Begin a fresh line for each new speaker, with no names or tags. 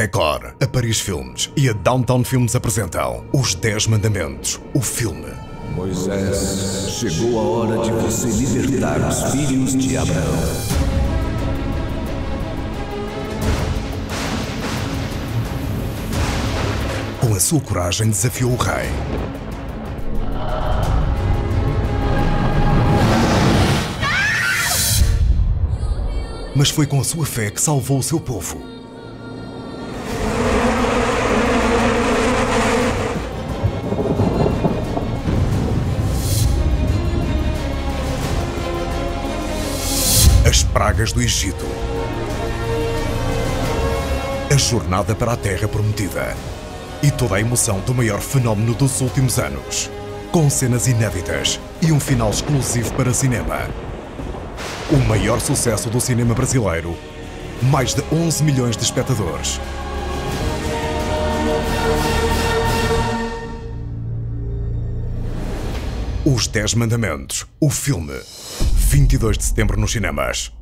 Record, a Paris Filmes e a Downtown Filmes apresentam Os 10 Mandamentos, o filme.
Moisés, chegou a hora de você libertar os filhos de Abraão.
Com a sua coragem desafiou o rei. Mas foi com a sua fé que salvou o seu povo. As pragas do Egito. A jornada para a Terra Prometida. E toda a emoção do maior fenómeno dos últimos anos. Com cenas inéditas e um final exclusivo para cinema. O maior sucesso do cinema brasileiro. Mais de 11 milhões de espectadores. Os 10 Mandamentos, o filme. 22 de setembro nos cinemas.